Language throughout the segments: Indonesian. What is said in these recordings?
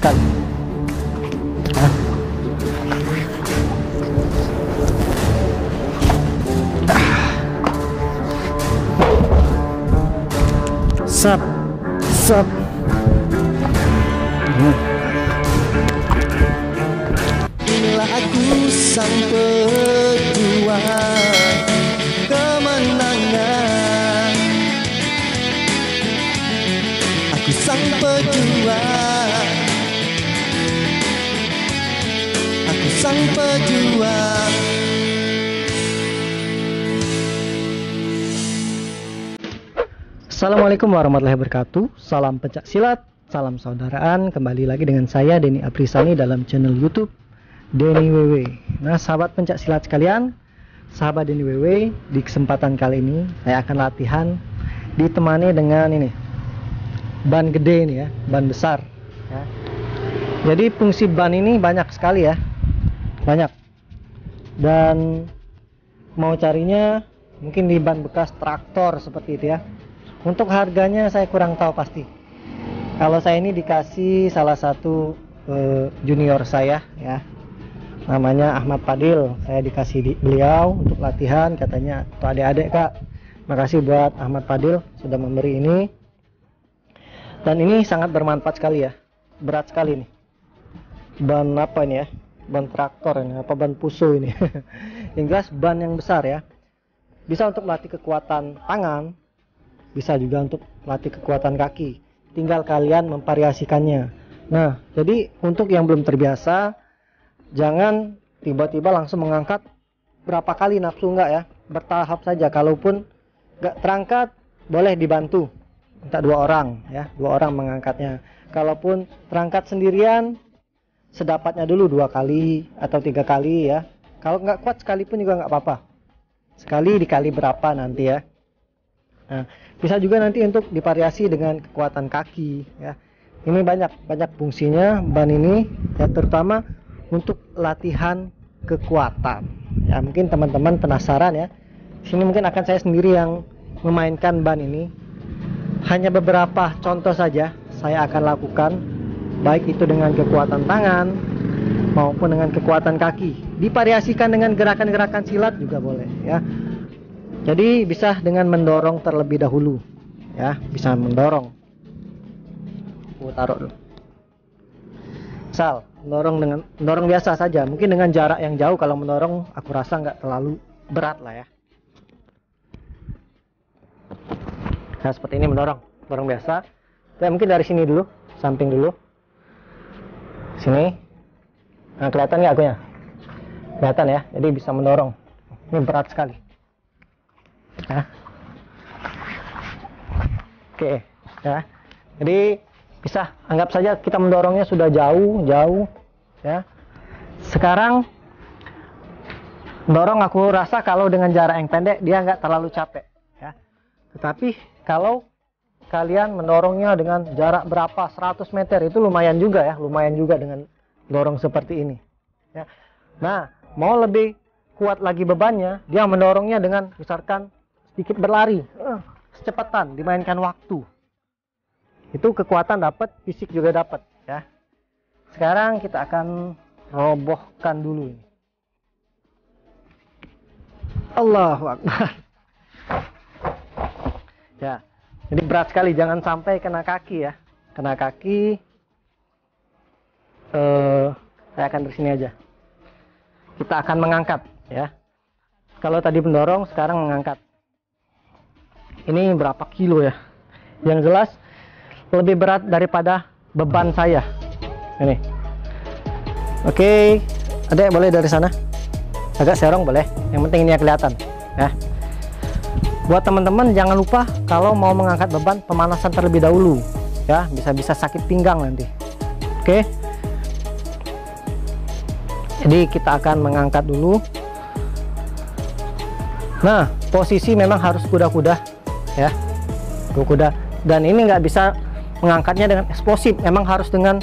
sekali. Nah. Sap, sap. Inilah aku sang pejuang kemenangan. Aku sang pejuang. Aku sang pejuang. Assalamualaikum warahmatullahi wabarakatuh. Salam pencak silat, salam saudaraan. Kembali lagi dengan saya Denny Aprisani dalam channel YouTube Denny WW. Nah, sahabat pencak silat sekalian, sahabat Denny WW, di kesempatan kali ini saya akan latihan ditemani dengan ini ban gede ini ya, ban besar ya. Jadi fungsi ban ini banyak sekali ya, banyak. Dan mau carinya mungkin di ban bekas traktor seperti itu ya. Untuk harganya saya kurang tahu pasti. Kalau saya ini dikasih salah satu junior saya ya, namanya Ahmad Fadil. Saya dikasih beliau untuk latihan, katanya tuh adik-adik kak. Makasih buat Ahmad Fadil sudah memberi ini. Dan ini sangat bermanfaat sekali ya. Berat sekali nih. Ban apa ini ya? Ban traktor ini, apa ban puso ini? Yang jelas ban yang besar ya. Bisa untuk melatih kekuatan tangan. Bisa juga untuk latih kekuatan kaki. Tinggal kalian memvariasikannya. Nah, jadi untuk yang belum terbiasa, jangan tiba-tiba langsung mengangkat berapa kali nafsu, enggak ya. Bertahap saja. Kalaupun enggak terangkat, boleh dibantu. Minta 2 orang ya, 2 orang mengangkatnya. Kalaupun terangkat sendirian, sedapatnya dulu 2 kali atau 3 kali ya. Kalau enggak kuat sekalipun juga enggak apa-apa. Sekali dikali berapa nanti ya. Nah, bisa juga nanti untuk divariasi dengan kekuatan kaki ya. Ini banyak fungsinya ban ini ya, terutama untuk latihan kekuatan. Ya, mungkin teman-teman penasaran ya. Sini mungkin akan saya sendiri yang memainkan ban ini. Hanya beberapa contoh saja saya akan lakukan, baik itu dengan kekuatan tangan maupun dengan kekuatan kaki. Divariasikan dengan gerakan-gerakan silat juga boleh ya. Jadi bisa dengan mendorong terlebih dahulu ya, bisa mendorong. Aku taruh dulu. Misal mendorong biasa saja, mungkin dengan jarak yang jauh. Kalau mendorong aku rasa nggak terlalu berat lah ya. Nah, seperti ini mendorong biasa. Ya, mungkin dari sini dulu, samping dulu. Sini. Nah, kelihatan nggak akunya? Kelihatan ya. Jadi bisa mendorong. Ini berat sekali. Ya. Oke ya, jadi bisa anggap saja kita mendorongnya sudah jauh ya. Sekarang mendorong aku rasa kalau dengan jarak yang pendek dia nggak terlalu capek ya. Tetapi kalau kalian mendorongnya dengan jarak berapa, 100 meter, itu lumayan juga ya, lumayan juga dengan dorong seperti ini ya. Nah, mau lebih kuat lagi bebannya, dia mendorongnya dengan misalkan sedikit berlari, secepatan, dimainkan waktu. Itu kekuatan dapat, fisik juga dapat ya. Sekarang kita akan robohkan dulu ini. Allahu Akbar. Ya, jadi berat sekali, jangan sampai kena kaki ya. Kena kaki, saya akan dari sini aja. Kita akan mengangkat ya. Kalau tadi mendorong, sekarang mengangkat. Ini berapa kilo ya? Yang jelas lebih berat daripada beban saya. Ini. Oke, adek boleh dari sana. Agak serong boleh. Yang penting ini ya kelihatan ya. Buat teman-teman jangan lupa kalau mau mengangkat beban, pemanasan terlebih dahulu ya. Bisa sakit pinggang nanti. Oke. Jadi kita akan mengangkat dulu. Nah, posisi memang harus kuda-kuda ya, kuda, dan ini nggak bisa mengangkatnya dengan eksplosif, memang harus dengan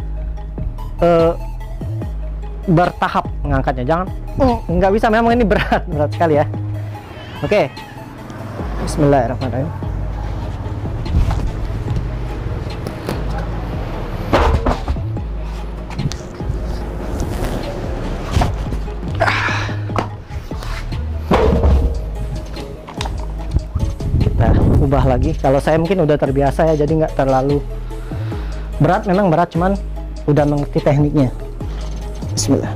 bertahap mengangkatnya, jangan nggak bisa, memang ini berat sekali ya. Oke, bismillahirrahmanirrahim. Kalau saya mungkin udah terbiasa ya, jadi nggak terlalu berat. Memang berat, cuman udah mengerti tekniknya. Bismillah.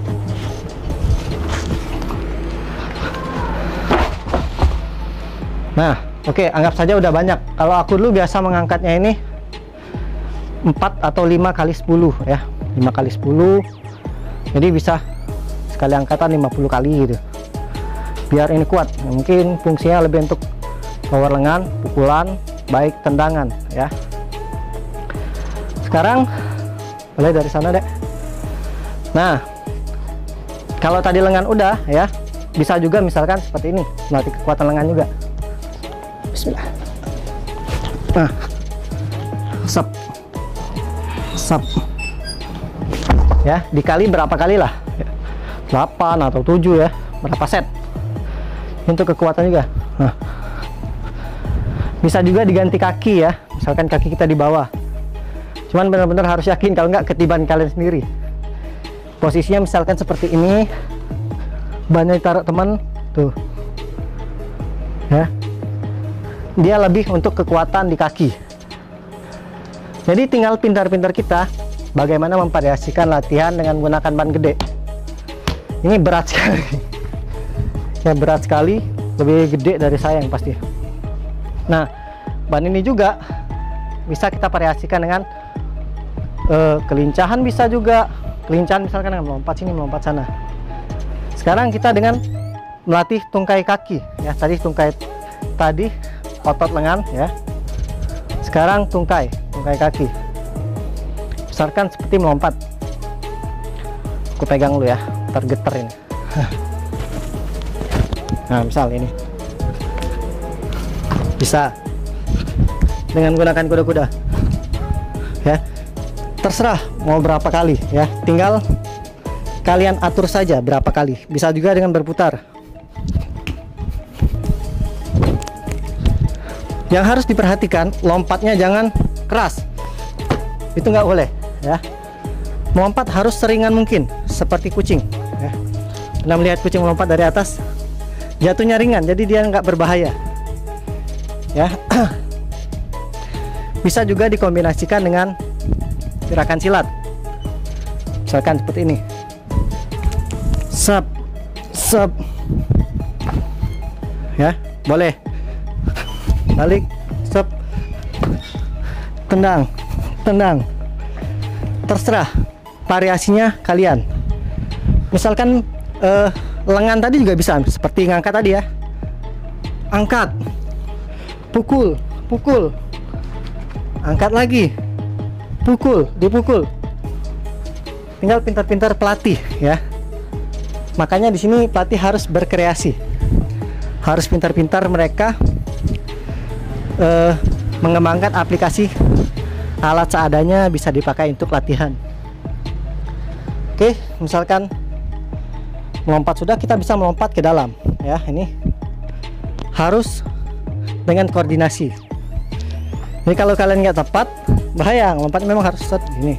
Nah, oke, anggap saja udah banyak. Kalau aku dulu biasa mengangkatnya ini 4 atau 5 kali 10 ya, 5 kali 10, jadi bisa sekali angkatan 50 kali gitu, biar ini kuat. Mungkin fungsinya lebih untuk power lengan, pukulan, baik tendangan ya. Sekarang mulai dari sana deh. Nah, kalau tadi lengan udah ya, bisa juga misalkan seperti ini, melatih kekuatan lengan juga. Bismillah. Nah, sep ya, dikali berapa kali lah, 8 atau 7 ya, berapa set untuk kekuatan juga. Nah, bisa juga diganti kaki ya, misalkan kaki kita di bawah, cuman benar-benar harus yakin, kalau nggak ketiban kalian sendiri. Posisinya misalkan seperti ini, bannya ditaruh teman tuh ya, dia lebih untuk kekuatan di kaki. Jadi tinggal pintar-pintar kita bagaimana memvariasikan latihan dengan menggunakan ban gede. Ini berat sekali ya, berat sekali, lebih gede dari saya yang pasti. Nah, ban ini juga bisa kita variasikan dengan kelincahan, bisa juga kelincahan misalkan dengan melompat sini, melompat sana. Sekarang kita dengan melatih tungkai kaki ya, tadi tungkai, tadi otot lengan ya, sekarang tungkai kaki. Misalkan seperti melompat, aku pegang dulu ya, tergetar ini. Nah, misal ini bisa dengan menggunakan kuda-kuda ya, terserah mau berapa kali ya, tinggal kalian atur saja berapa kali. Bisa juga dengan berputar. Yang harus diperhatikan, lompatnya jangan keras, itu nggak boleh ya. Melompat harus seringan mungkin, seperti kucing ya. Pernah melihat kucing melompat dari atas, jatuhnya ringan, jadi dia nggak berbahaya ya. Bisa juga dikombinasikan dengan gerakan silat, misalkan seperti ini, sep ya, boleh balik, sep, tendang, terserah variasinya kalian. Misalkan lengan tadi juga bisa seperti ngangkat tadi ya, angkat, pukul, angkat lagi, pukul, dipukul. Tinggal pintar-pintar pelatih ya. Makanya di sini pelatih harus berkreasi, harus pintar-pintar mereka mengembangkan aplikasi alat seadanya, bisa dipakai untuk latihan. Oke, misalkan melompat sudah, kita bisa melompat ke dalam ya. Ini harus dengan koordinasi. Jadi kalau kalian nggak tepat, bahaya. Lompat memang harus set gini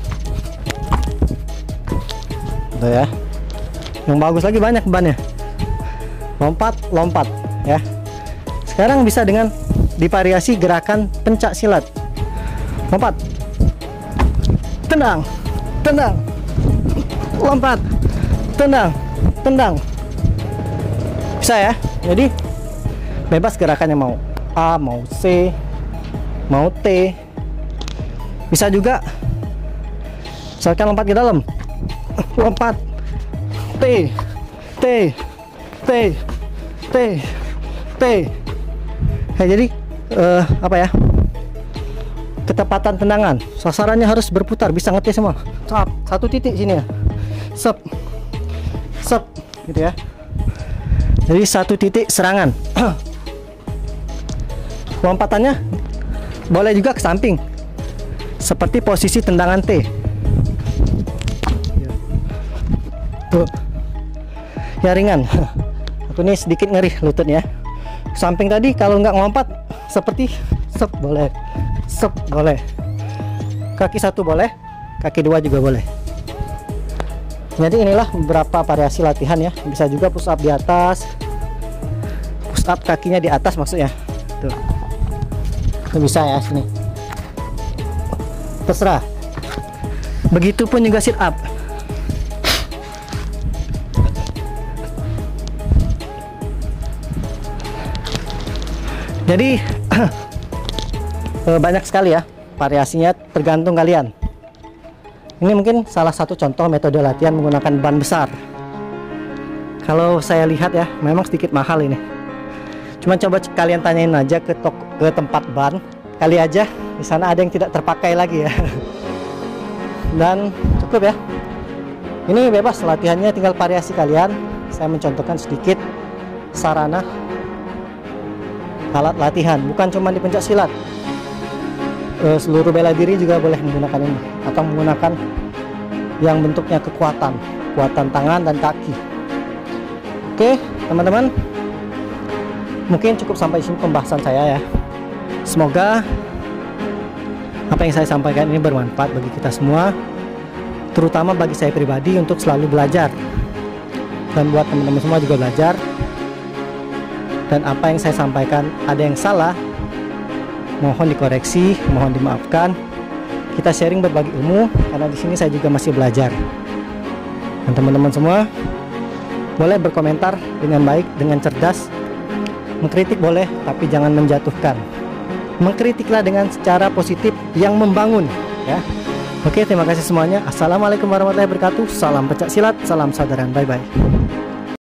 tuh ya. Yang bagus lagi banyak bannya, lompat ya. Sekarang bisa dengan divariasi gerakan pencak silat. Lompat, tendang, lompat, tendang. Bisa ya. Jadi bebas gerakannya, mau A, mau C, mau T. Bisa juga misalkan lompat ke dalam, lompat T. Ya, jadi apa ya, ketepatan tendangan, sasarannya harus berputar, bisa ngerti semua. Satu titik sini ya, sep gitu ya. Jadi satu titik serangan. Lompatannya boleh juga ke samping, seperti posisi tendangan T. Tuh ya, ringan. Aku ini sedikit ngeri lututnya. Samping tadi kalau nggak ngompat seperti sep boleh, kaki satu boleh, kaki dua juga boleh. Jadi inilah beberapa variasi latihan ya. Bisa juga push up di atas, push up kakinya di atas maksudnya tuh. bisa ya sini. Terserah. Begitupun juga sit up. Jadi banyak sekali ya variasinya, tergantung kalian. Ini mungkin salah satu contoh metode latihan menggunakan ban besar. Kalau saya lihat ya, memang sedikit mahal ini. Cuma coba kalian tanyain aja ke tempat ban, kali aja di sana ada yang tidak terpakai lagi ya. Dan cukup ya. Ini bebas latihannya, tinggal variasi kalian. Saya mencontohkan sedikit sarana alat latihan, bukan cuma di pencak silat. Seluruh bela diri juga boleh menggunakan ini, atau menggunakan yang bentuknya kekuatan tangan dan kaki. Oke teman-teman, mungkin cukup sampai sini pembahasan saya ya. Semoga apa yang saya sampaikan ini bermanfaat bagi kita semua, terutama bagi saya pribadi untuk selalu belajar, dan buat teman-teman semua juga belajar. Dan apa yang saya sampaikan ada yang salah, mohon dikoreksi, mohon dimaafkan. Kita sharing berbagi ilmu, karena di sini saya juga masih belajar. Dan teman-teman semua boleh berkomentar dengan baik, dengan cerdas. Mengkritik boleh, tapi jangan menjatuhkan. Mengkritiklah dengan secara positif yang membangun ya. Oke, terima kasih semuanya. Assalamualaikum warahmatullahi wabarakatuh. Salam pencak silat, salam saudaraan. Bye bye.